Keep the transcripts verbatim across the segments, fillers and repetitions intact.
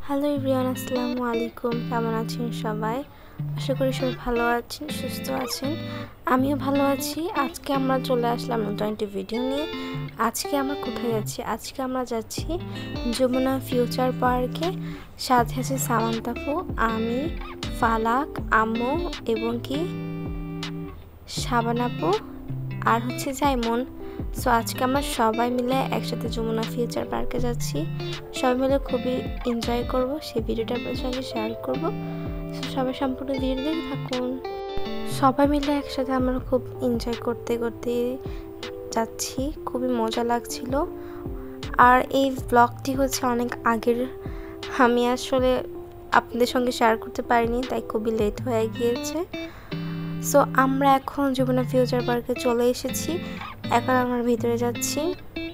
Hello everyone, আসসালামু আলাইকুম। কেমন আছেন সবাই? আশা করি সবাই ভালো আছেন, সুস্থ আছেন। আমিও ভালো আছি। আজকে আমরা চলে আসলাম নতুন একটি ভিডিও নিয়ে। আজকে আমরা কোথায় যাচ্ছি? আজকে আমরা যাচ্ছি যমুনা ফিউচার পার্কে। সাথে আছে সামান্তাপু, আমি, ফালাক, আম্মু এবং কি শাবানাপু আর হচ্ছে জাইমন। সো আজকে আমরা সবাই মিলে একসাথে যমুনা ফিউচার পার্কে যাচ্ছি। সবাই মিলে খুবই এনজয় করব, সেই ভিডিওটা আপনাদের সঙ্গে শেয়ার করব। সো সবাই সম্পূর্ণ ভিডিও দেখে থাকুন। সবাই মিলে একসাথে আমরা খুব এনজয় করতে করতে যাচ্ছি, খুবই মজা লাগছিল। আর এই ব্লগটি হচ্ছে অনেক আগের, আমি আসলে আপনাদের সঙ্গে শেয়ার করতে পারিনি, তাই খুবই লেট হয়ে গিয়েছে। সো আমরা এখন যমুনা ফিউচার পার্কে চলে এসেছি। এখন আমরা ভিতরে যাচ্ছি।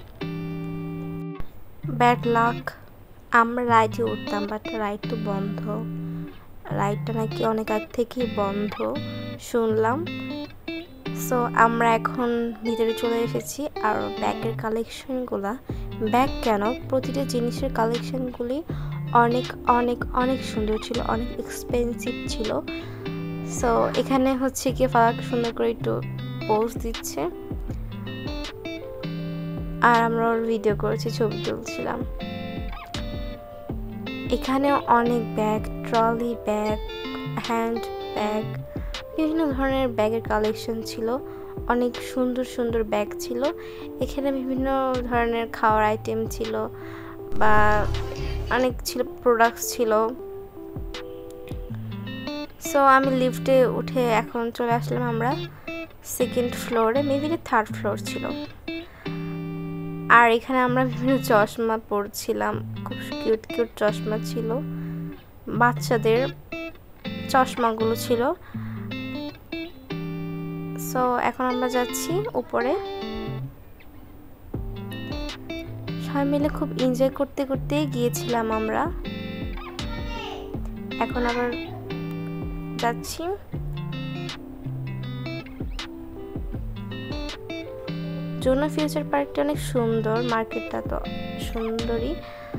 ব্যাড লাক, আমরা রাইডে উঠতাম, বাট রাইড তো বন্ধ। রাইডটা নাকি অনেক আগ থেকেই বন্ধ শুনলাম। সো আমরা এখন ভিতরে চলে এসেছি। আর ব্যাগের কালেকশনগুলা, ব্যাগ কেন, প্রতিটা জিনিসের কালেকশনগুলি অনেক অনেক অনেক সুন্দর ছিল, অনেক এক্সপেন্সিভ ছিল। সো এখানে হচ্ছে কি ফারাক সুন্দর করে একটু পোজ দিচ্ছে আর আমরা ওর ভিডিও করেছি, ছবি তুলছিলাম। এখানে অনেক bag, trolley bag, hand bag, বিভিন্ন ধরনের ব্যাগের কালেকশন ছিল। অনেক সুন্দর সুন্দর ব্যাগ ছিল। এখানে বিভিন্ন ধরনের খাওয়ার আইটেম ছিল বা অনেক ছিল, প্রোডাক্টস ছিল। সো আমি লিফটে উঠে এখন চলে আসলাম আমরা সেকেন্ড ফ্লোরে, মেবি থার্ড ফ্লোর ছিল। আর এখানে আমরা বিভিন্ন চশমা পরছিলাম, খুব কিউট কিউট চশমা ছিল, বাচ্চাদের চশমাগুলো ছিল। সো এখন আমরা যাচ্ছি উপরে, সবাই মিলে খুব এনজয় করতে করতে গিয়েছিলাম আমরা। এখন আবার যাচ্ছি। যমুনা ফিউচার পার্কটা অনেক সুন্দর, মার্কেটটা তো সুন্দরই।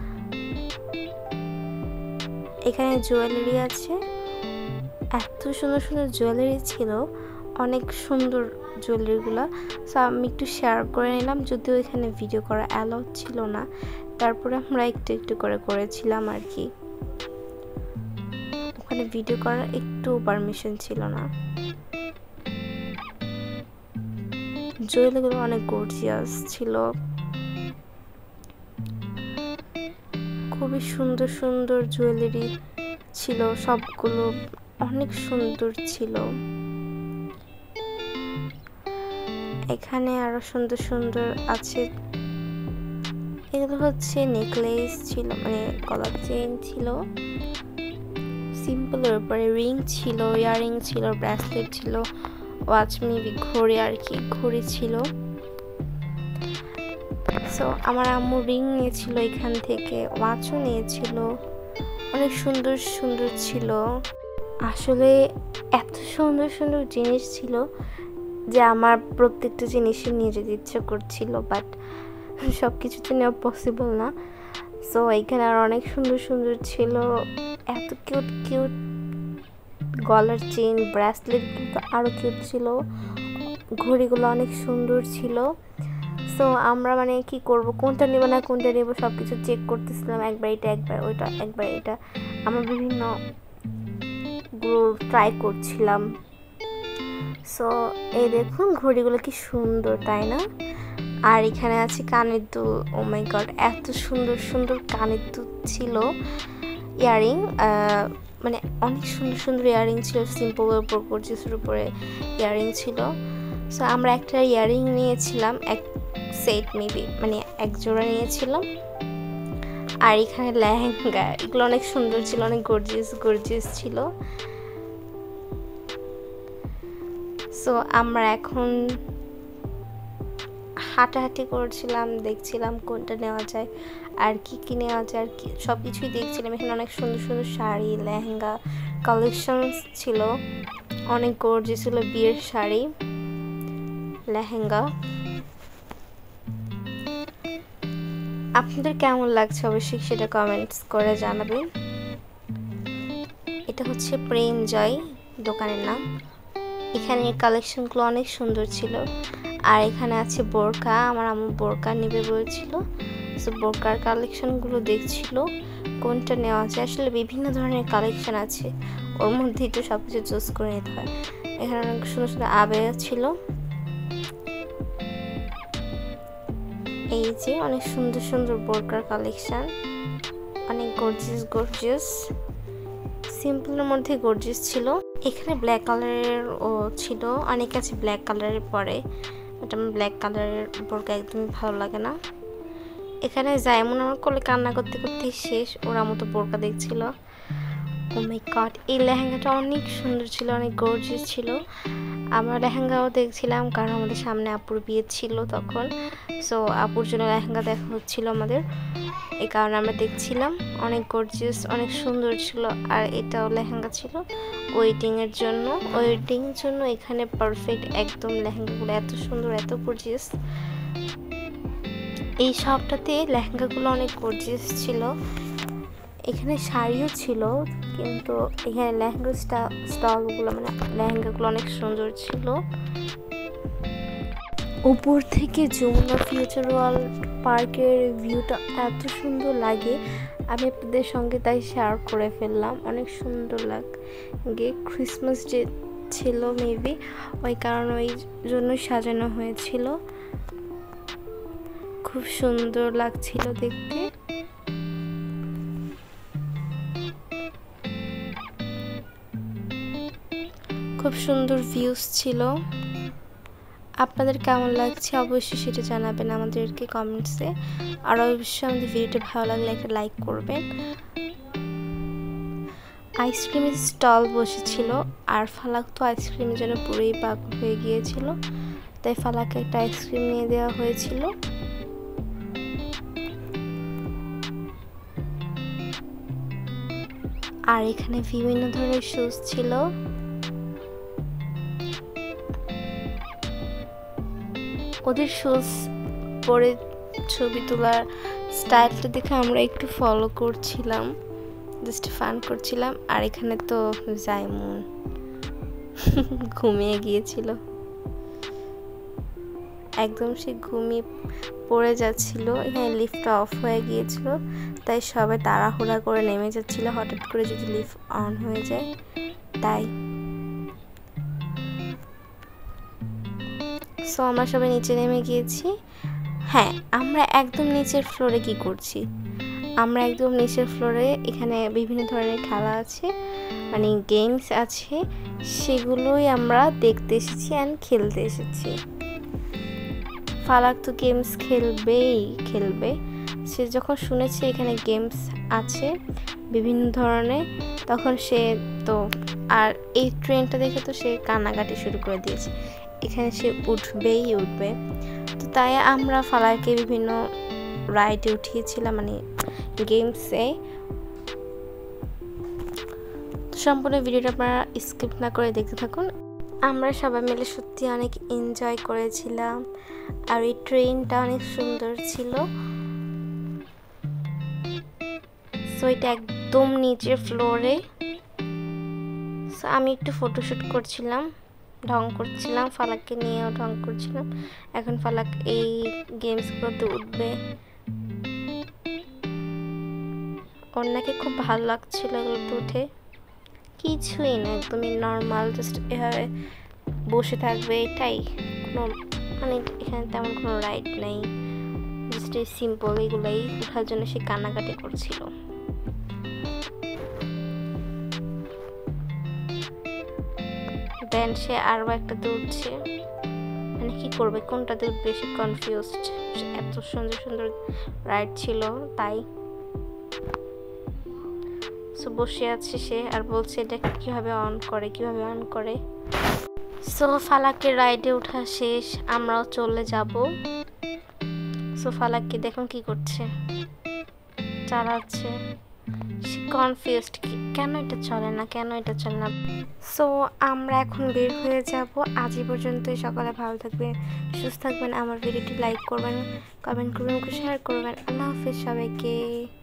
এখানে জুয়েলারি আছে, এত সুন্দর সুন্দর জুয়েলারি ছিল, অনেক সুন্দর জুয়েলারিগুলো। সো আমি একটু শেয়ার করে নিলাম, যদিও এখানে ভিডিও করা অ্যালাউ ছিল না, তারপরে আমরা একটু একটু করে করেছিলাম আর কি। ওখানে ভিডিও করার একটু পারমিশন ছিল না। জুয়েলারিগুলো অনেক গর্জিয়াস ছিল, খুবই সুন্দর সুন্দর জুয়েলারি ছিল, সবগুলো অনেক সুন্দর ছিল। এখানে আরো সুন্দর সুন্দর আছে, এগুলো হচ্ছে নেকলেস ছিল, মানে গলার চেইন ছিল, সিম্পলের উপরে রিং ছিল, ইয়াররিং ছিল, ব্রেসলেট ছিল, ওয়াচ, মেবি ঘড়ি আর কি, ঘড়ি ছিল। সো আমার আম্মু রিং নিয়েছিল এখান থেকে, ওয়াচও নিয়েছিল, অনেক সুন্দর সুন্দর ছিল। আসলে এত সুন্দর সুন্দর জিনিস ছিল যে আমার প্রত্যেকটা জিনিসই নিয়ে যেতে ইচ্ছে করছিল, বাট সব কিছু তো নেওয়া পসিবল না। সো এখানে আর অনেক সুন্দর সুন্দর ছিল, এত কিউট কিউট গলার চেইন, ব্রেসলেট কিন্তু আরও কিউট ছিল, ঘড়িগুলো অনেক সুন্দর ছিল। সো আমরা মানে কি করব, কোনটা নেব না কোনটা নেব সব কিছু চেক করতেছিলাম, একবার এটা একবার ওইটা একবার এটা, আমরা বিভিন্ন গুলো ট্রাই করছিলাম। সো এই দেখুন ঘড়িগুলো কি সুন্দর, তাই না? আর এখানে আছে কানের দুল, ও মাই গড, এত সুন্দর সুন্দর কানের দুল ছিল, ইয়াররিং, মানে অনেক সুন্দর সুন্দর ইয়াররিং ছিল, সিম্পলের উপর গর্জিয়াসের উপরে ইয়াররিং ছিল। সো আমরা একটা ইয়াররিং নিয়েছিলাম, এক সেট মেবি, মানে এক জোড়া নিয়েছিলাম। আর এখানে লেহেঙ্গা, এগুলো অনেক সুন্দর ছিল, অনেক গর্জিয়াস গর্জিয়াস ছিল। সো আমরা এখন হাঁটাহাঁটি করছিলাম, দেখছিলাম কোনটা নেওয়া যায় আর কি কি নেওয়া যায় আর কি, সব কিছুই দেখছিলাম। এখানে অনেক সুন্দর সুন্দর শাড়ি, লেহেঙ্গা কালেকশনস ছিল, অনেক গর্জিয়াস ছিল, বিয়ের শাড়ি, লেহেঙ্গা। আপনাদের কেমন লাগছে অবশ্যই সেটা কমেন্টস করে জানাবেন। এটা হচ্ছে প্রেম জয় দোকানের নাম। এখানে কালেকশনগুলো অনেক সুন্দর ছিল। আর এখানে আছে বোরকা, আমার আম্মু বোরকা নেবে বলেছিল, সো বোরকার কালেকশনগুলো দেখছিল কোনটা নেওয়া যায়। আসলে বিভিন্ন ধরনের কালেকশন আছে, ওর মধ্যেই তো সব কিছু চুজ করে নিতে হয়। এখানে অনেক সুন্দর সুন্দর আবেয়া ছিল, এই যে অনেক সুন্দর সুন্দর বোরকার কালেকশন, অনেক গর্জিয়াস গর্জিয়াস, সিম্পলের মধ্যে গর্জিয়াস ছিল। এখানে ব্ল্যাক কালারের ও ছিল, অনেক আছে ব্ল্যাক কালারের পরে, বাট আমার ব্ল্যাক কালারের বোরকা একদমই ভালো লাগে না। এখানে জায়মুন আমার কোলে কান্না করতে করতে শেষ, ওরা মতো বোরকা দেখছিল। ও মাই গড, এই লেহেঙ্গাটা অনেক সুন্দর ছিল, অনেক গর্জিয়াস ছিল। আমরা লেহেঙ্গাও দেখছিলাম কারণ আমাদের সামনে আপুর বিয়ে ছিল তখন, সো আপুর জন্য লেহেঙ্গা দেখা হচ্ছিল আমাদের, এই কারণে আমরা দেখছিলাম। অনেক গর্জিয়াস, অনেক সুন্দর ছিল। আর এটাও লেহেঙ্গা ছিল ওয়েডিংয়ের জন্য, ওয়েডিংয়ের জন্য এখানে পারফেক্ট একদম লেহেঙ্গাগুলো এত সুন্দর, এত গর্জিয়াস। এই সবটাতে লেহেঙ্গাগুলো অনেক গর্জিয়াস ছিল। এখানে শাড়িও ছিল, কিন্তু এখানে লেহেঙ্গা স্টলগুলো মানে লেহেঙ্গাগুলো অনেক সুন্দর ছিল। উপর থেকে যমুনা ফিউচার ওয়ার্ল্ড পার্কের ভিউটা এত সুন্দর লাগে, আমি আপনাদের সঙ্গে তাই শেয়ার করে ফেললাম। অনেক সুন্দর লাগে, ক্রিসমাস ডে ছিল মেবি, ওই কারণে ওই জন্যই সাজানো হয়েছিল। খুব সুন্দর লাগছিল দেখতে। খুব সুন্দর ভিউজ ছিল। আপনাদের কেমন লাগছে অবশ্যই সেটা জানাবেন আমাদেরকে কমেন্টসে। আর অবশ্যই আমাদের ভিডিওটা ভালো লাগলে একটা লাইক করবেন। আইসক্রিমের স্টল বসেছিল, আর ফালাক তো আইসক্রিমের জন্য পুরোই পাগল হয়ে গিয়েছিল, তাই ফালাকে একটা আইসক্রিম নিয়ে দেওয়া হয়েছিল। আর এখানে বিভিন্ন ধরনের শুজ ছিল। ওদের শুজ পরে ছবি তোলার স্টাইলটা দেখে আমরা একটু ফলো করছিলাম, জাস্ট ফান করছিলাম। আর এখানে তো জায়মুন ঘুমিয়ে গিয়েছিল, একদম সে ঘুমিয়ে পড়ে যাচ্ছিল। এখানে লিফটটা অফ হয়ে গিয়েছিল, তাই সবাই তাড়াহুড়া করে নেমে যাচ্ছিল, হঠাৎ করে যদি লিফট অন হয়ে যায় তাই। সো আমরা সবাই নিচে নেমে গিয়েছি। হ্যাঁ, আমরা একদম নিচের ফ্লোরে কি করছি, আমরা একদম নিচের ফ্লোরে এখানে বিভিন্ন ধরনের খেলা আছে, মানে গেমস আছে, সেগুলোই আমরা দেখতে এসেছি অ্যান্ড খেলতে এসেছি। ফালাক তো গেমস খেলবেই খেলবে, সে যখন শুনেছে এখানে গেমস আছে বিভিন্ন ধরনের, তখন সে তো, আর এই ট্রেনটা দেখে তো সে কান্নাকাটি শুরু করে দিয়েছে, এখানে সে উঠবেই উঠবে। তো তাই আমরা ফালাকে বিভিন্ন রাইডে উঠিয়েছিলাম, মানে গেমসে। তো সম্পূর্ণ ভিডিওটা আপনারা স্কিপ না করে দেখতে থাকুন। আমরা সবাই মিলে সত্যি অনেক এনজয় করেছিলাম, আর এই ট্রেনটা অনেক সুন্দর ছিল। সো এটা একদম নিচের ফ্লোরে। সো আমি একটু ফটোশ্যুট করছিলাম, ঢং করছিলাম, ফালাককে নিয়েও ঢং করছিলাম। এখন ফালাক এই গেমসগুলোতে উঠবে, ওর নাকি খুব ভালো লাগছিল এগুলোতে উঠে। কিছুই না, একদমই নর্মাল, জাস্ট এভাবে বসে থাকবে, এটাই। কোনো মানে এখানে তেমন কোনো রাইড নেই, জাস্ট এই সিম্পল এগুলাই ওঠার জন্য সে কান্নাকাটি করছিল। দেন সে আরও একটাতে উঠছে, মানে কি করবে, কোনটাতে উঠবে সে কনফিউজড। এত সুন্দর সুন্দর রাইড ছিল তাই। সো বসে আছে সে আর বলছে এটা কিভাবে অন করে, কিভাবে অন করে। সো ফালাকের রাইডে ওঠা শেষ, আমরাও চলে যাব। সো ফালাককে দেখুন কি করছে, চালাচ্ছে, সে কনফিউজড, কেন এটা চলে না, কেন এটা চলে না। সো আমরা এখন বের হয়ে যাব। আজ এই পর্যন্তই। সকালে ভালো থাকবেন, সুস্থ থাকবেন। আমার ভিডিওটি লাইক করবেন, কমেন্ট করবেন, শেয়ার করবেন। আল্লাহ হাফেজ সবাইকে।